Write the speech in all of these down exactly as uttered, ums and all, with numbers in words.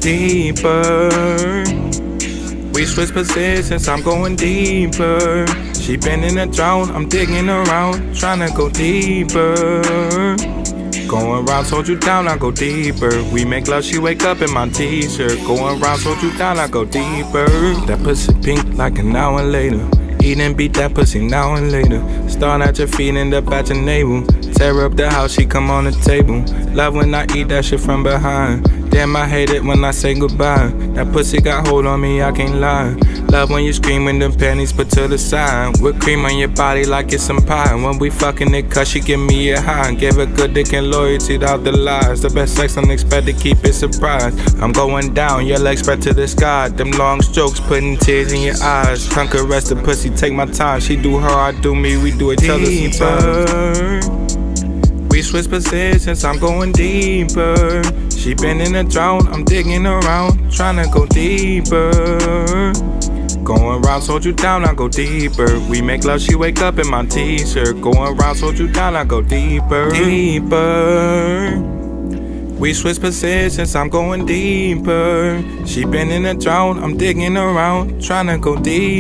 deeper. We switch positions, I'm going deeper. She been in a drought, I'm digging around, tryna go deeper. Going round, hold you down, I go deeper. We make love, she wake up in my t-shirt. Going round, hold you down, I go deeper. That pussy pink like an hour later. Eat and beat that pussy now and later. Start at your feet, end up at your navel. Tear up the house, she come on the table. Love when I eat that shit from behind. Damn, I hate it when I say goodbye. That pussy got hold on me, I can't lie. Love when you scream when them panties put to the side. With cream on your body like it's some pie. When we fucking it, cause she give me a high. Give a good dick and loyalty without the lies. The best sex unexpected, keep it surprised. I'm going down, your legs spread to the sky. Them long strokes putting tears in your eyes. Tongue caress the pussy, take my time. She do her, I do me, we do each other sometimes. We switch positions, I'm going deeper. She been in a drought, I'm digging around, tryna go deeper. Going round, hold you down, I go deeper. We make love, she wake up in my t-shirt. Going round, hold you down, I go deeper. Deeper. We switch positions, I'm going deeper. She been in a drought, I'm digging around, tryna go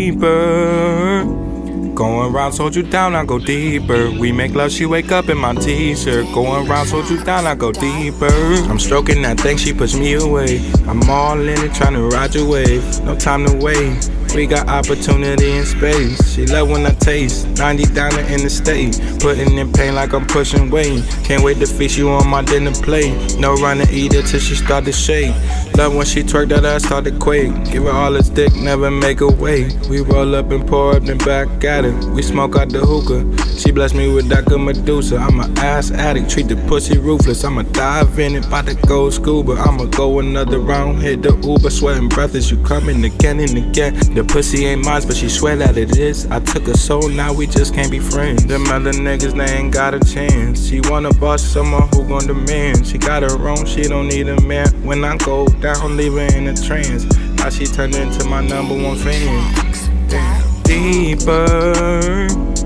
deeper. Going round, hold you down, I go deeper. We make love, she wake up in my t-shirt. Going round, hold you down, I go deeper. I'm stroking that thing, she push me away. I'm all in it, tryna ride your wave. No time to wait, we got opportunity in space. She love when I taste ninety down in the state. Putting in pain like I'm pushing weight. Can't wait to feast you on my dinner plate. No run to eat it till she start to shake. Love when she twerk that ass start to quake. Give her all this dick, never make her wait. We roll up and pour up, then back at it. We smoke out the hookah. She blessed me with that good Medusa. I'm an ass addict, treat the pussy ruthless. I'ma dive in it, bout to go scuba. I'ma go another round, hit the Uber. Sweating breathless, you coming again and again. The pussy ain't mine, but she swear that it is. I took her soul, now we just can't be friends. Them other niggas, they ain't got a chance. She wanna boss someone who gon' demand. She got her own, she don't need a man. When I go down, leave her in a trance. Now she turned into my number one fan. Damn. Deeper.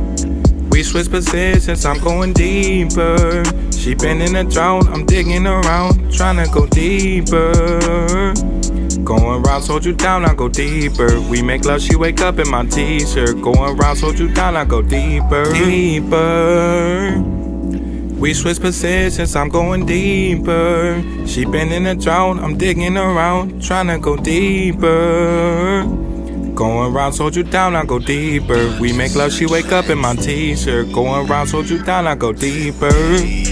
We switch positions, I'm going deeper. She been in a drought, I'm digging around, tryna go deeper. Going round, hold you down, I go deeper. We make love, she wake up in my t-shirt. Going round, hold you down, I go deeper. Deeper. We switch positions, I'm going deeper. She been in a drought, I'm digging around, tryna go deeper. Going round, hold you down, I go deeper. We make love, she wake up in my t-shirt. Going round, hold you down, I go deeper.